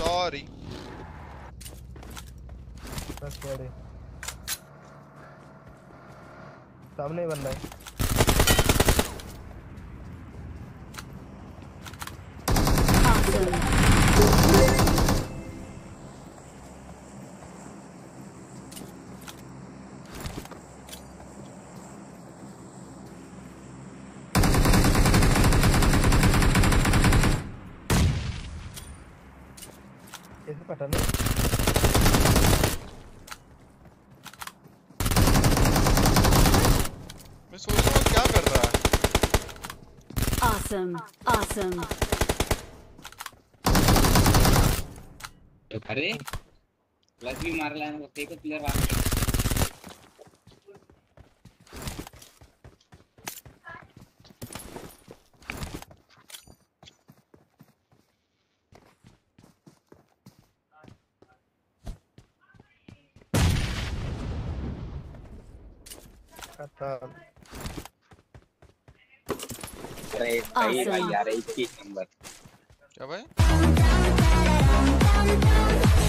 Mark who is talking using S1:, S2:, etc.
S1: Sorry.
S2: सामने ही बनना है। कैसे पता नहीं?
S1: मैं सोच रहा हूँ क्या कर रहा है।
S3: Awesome, awesome.
S4: तो अरे प्लस भी मार लाया ना देखो प्लेयर आ अरे भाई भाई यार 21 नंबर
S1: क्या भाई?